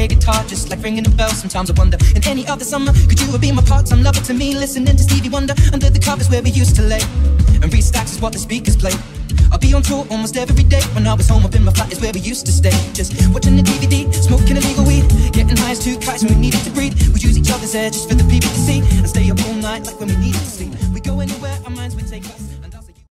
play guitar just like ringing a bell. Sometimes I wonder, in any other summer, could you have been my part-time lover to me? Listening to Stevie Wonder under the covers where we used to lay, and read stacks is what the speakers play. I'll be on tour almost every day. When I was home up in my flat is where we used to stay, just watching the DVD, smoking illegal weed, getting high as two kites when we needed to breathe. We use each other's air just for the people to see, and stay up all night like when we needed to sleep. We go anywhere, our minds would take us.